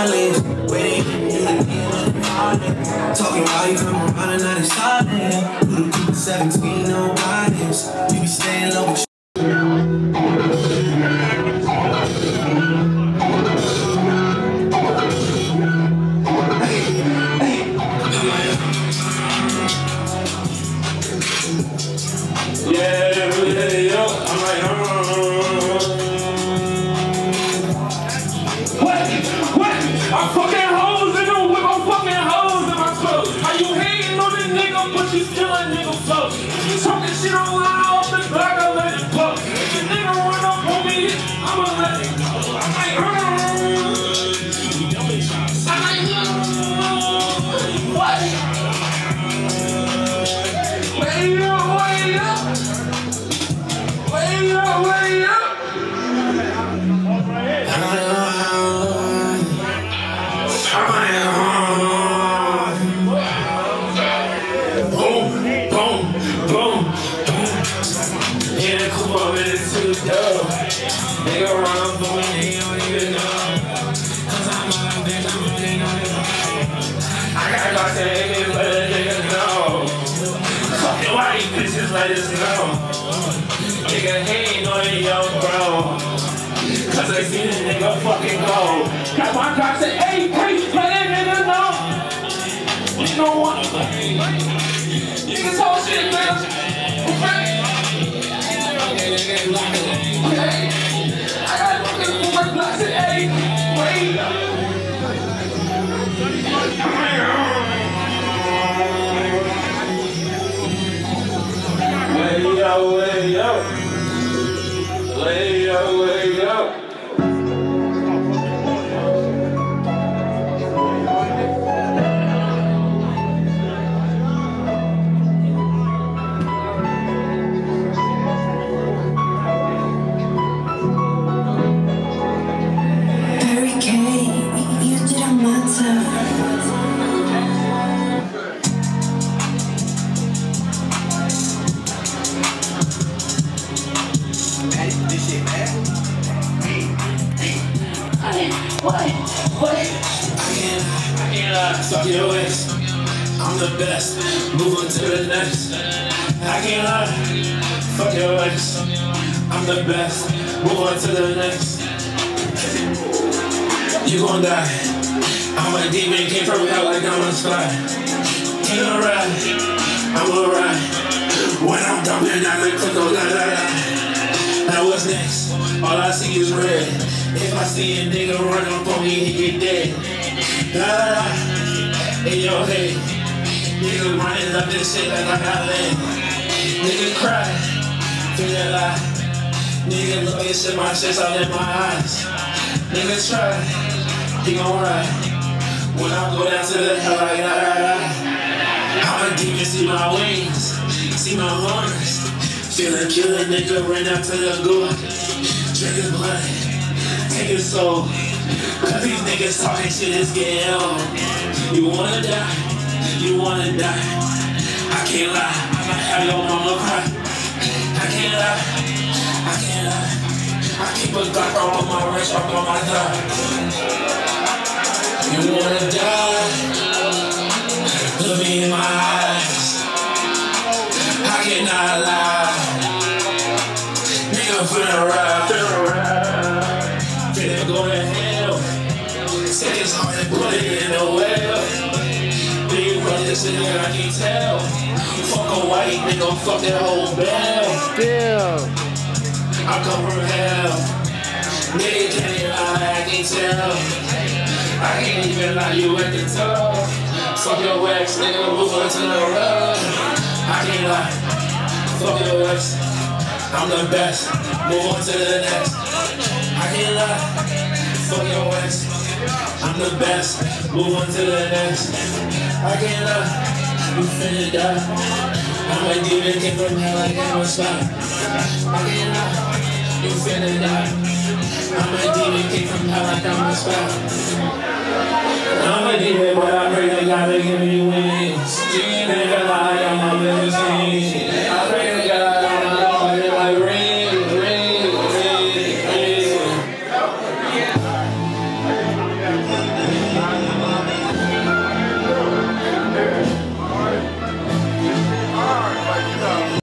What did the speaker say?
lips, waiting for you to be in the morning. Talking while you come around and not excited. Little people 17, no guidance. You be staying low with talking shit on loud off the back, I let it go. If the nigga run up on me, I'ma let it go. I'm like, what? Way up, way up. Way up, way up. Nigga run up on me, they don't even know. Cause I'm a bitch, I'm really not I got caught saying, let a nigga know. Fucking why these bitches let us know. Nigga, he ain't know they young bro. Cause I seen this nigga fucking go. Got my cop say, hey, let that nigga know. You don't want to niggas whole shit, man. Way up. What? I can't fuck your ex. I'm the best. Move on to the next. I can't lie. Fuck your ex. I'm the best. Move on to the next. You gon' die. I'm a demon, came from hell like I'm a spy. Can't alright. I'm alright. When I'm dumping, I like to go da. Now what's next? All I see is red. If I see a nigga run up on me, he get dead. In your head. Nigga running up this shit like I got land. Nigga cry, feel that lie. Nigga look at shit, my shit's out in my eyes. Nigga try, he gon' ride. When I go down to the hell, I got I'm a demon, see my wings, see my horns. Feel a killer nigga run up to the gore. Drink his blood. Take his soul, cause these niggas talking shit is getting old. You wanna die, you wanna die. I can't lie, I'ma have your mama cry. I can't lie, I can't lie. I keep a Glock on my wrist, up on my thigh. You wanna die, look me in my eyes. I cannot lie. Nigga finna ride. Go to hell. Take his heart and put it in the well. Big brother sitting there, I can't tell. Fuck a white nigga, fuck that whole bell. Still. I come from hell. Nigga can't lie, I can't tell. I can't even lie, you at the top. Fuck your ex, nigga, move on to the road. I can't lie. Fuck your ex. I'm the best. Move on to the next. I can't lie. Fuck your ex, I'm the best. Move on to the next. I can't lie, you finna die. I'm a demon, came from hell like I'm a spy. I can't lie, you finna die. I'm a demon, came from hell like I'm a spy. I'm a demon, but I pray to God to give me wings.